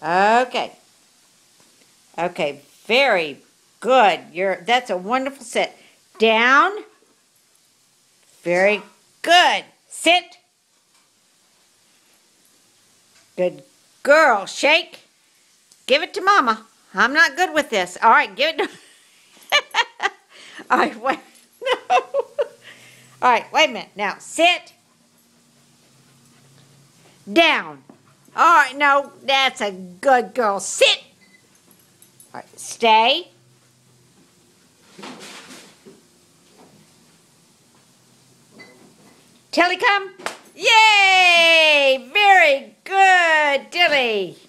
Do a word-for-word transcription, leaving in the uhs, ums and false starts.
Okay. Okay, very good. You're that's a wonderful sit. Down. Very good. Sit. Good girl. Shake. Give it to Mama. I'm not good with this. All right, give it to All right, wait. No. All right, wait a minute. Now, sit. Down. All right, no, that's a good girl. Sit. All right, stay. Tilley, come. Yay! Very good, Tilley.